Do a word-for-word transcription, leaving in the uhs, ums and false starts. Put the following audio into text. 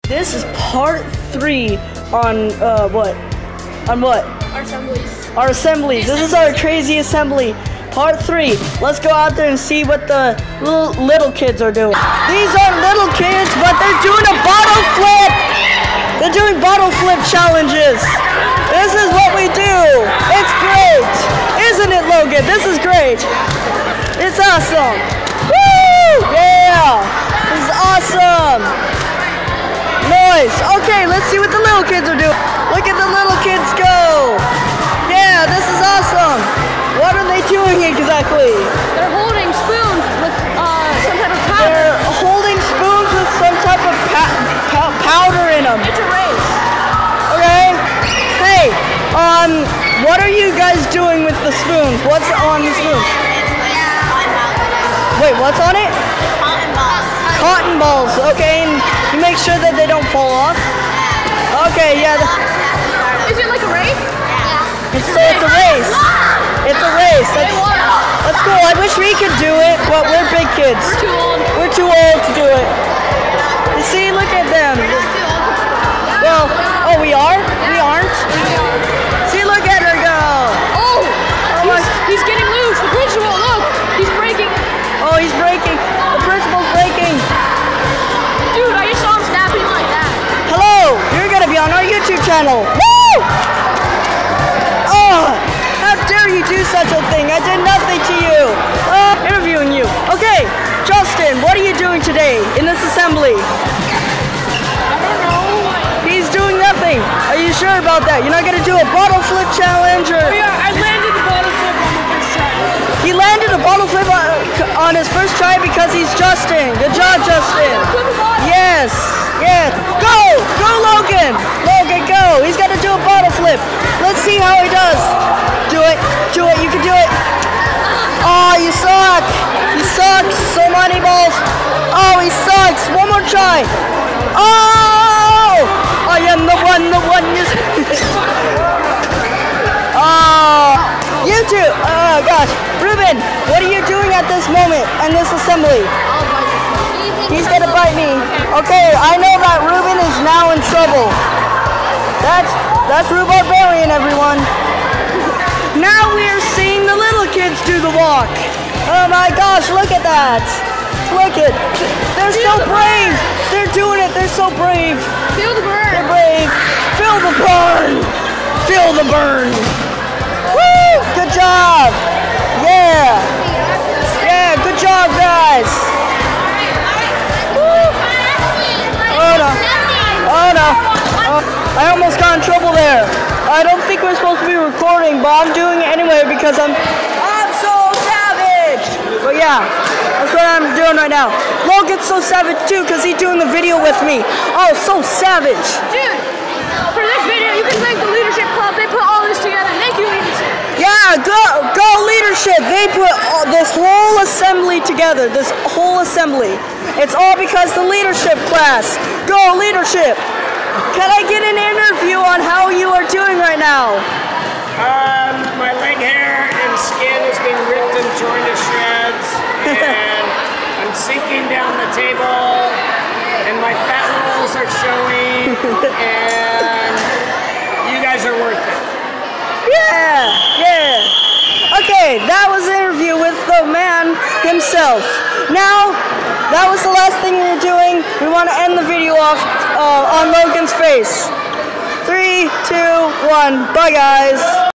This is part three on uh, what? On what? Our assemblies. Our assemblies. This is our crazy assembly. Part three. Let's go out there and see what the little, little kids are doing. These aren't little kids, but they're doing a bottle flip. They're doing bottle flip challenges. This is what we do. It's great. Isn't it, Logan? This is great. It's awesome. Woo! Yeah. This is awesome. Nice. Okay, let's see what the little kids are doing. Look at the little kids go. Yeah, this is awesome. What are they doing exactly? They're holding spoons with uh, some type of powder. They're holding spoons with some type of pa powder in them. It's a race. Okay. Hey, um, what are you guys doing with the spoons? What's on the spoons? Wait, what's on it? Cotton balls. Cotton balls. Okay, and you make sure that they don't fall off. Okay, yeah. Is it like a race? It's, so it's a race. It's a race. That's, that's cool. I wish we could do it, but we're big kids. We're too old. We're too old to do it. You see, look at them. Well, oh, we are? We aren't? See, look at her go. Oh, he's, he's getting loose. The principal, look, he's breaking. Oh, he's breaking. The principal's breaking. Dude, I just saw him snapping like that. Hello, you're going to be on our YouTube channel. Woo! Oh, how dare you do such a thing? I did nothing to you. Uh, interviewing you. Okay, Justin, what are you doing today in this assembly? I don't know. He's doing nothing. Are you sure about that? You're not going to do a bottle flip challenge? Or... Oh yeah, I landed the bottle flip on my first try. He landed a bottle flip on, on his first try because he's Justin. Good job, Justin. Yes, yes. Go, go, Logan. Logan, go. He's got to do a bottle flip. Let's see how he does. Do it, do it. You can do it. Oh, you suck. You suck. So many balls. Oh, he sucks. One more try. Oh, I am the one, the one. You. Oh, you two. Oh gosh, Ruben, what are you doing at this moment in this assembly? He's gonna bite me. Okay, I know that Ruben is now in trouble. That's that's Rubarbarian, everyone. Now we are seeing the little kids do the walk. Oh my gosh, look at that. Look at, they're so brave. They're doing it. They're so brave. Feel the burn. They're brave. Feel the burn. Feel the burn. Woo! Good job. Yeah. Yeah. Good job, guys. Woo. Oh no. Oh no. Oh, I almost got in trouble there. I don't think we're supposed to be recording, but I'm doing it anyway because I'm I'm so savage. But yeah, that's what I'm doing right now. Logan's so savage too because he's doing the video with me. Oh, so savage. Dude, for this video, you can thank the Leadership Club. They put all this together. Thank you, Leadership. Yeah, go, go Leadership. They put all, this whole assembly together. This whole assembly. It's all because the Leadership class. Go Leadership. Can I get an interview on how you are doing right now? Um, my leg hair and skin has been ripped and torn to shreds, and I'm sinking down the table, and my fat rolls are showing, and you guys are worth it. Yeah, yeah. Okay, that was an interview with the man himself. Now, that was the last thing we were doing. We want to end the video off uh, on Logan's face. Three, two, one. Bye, guys.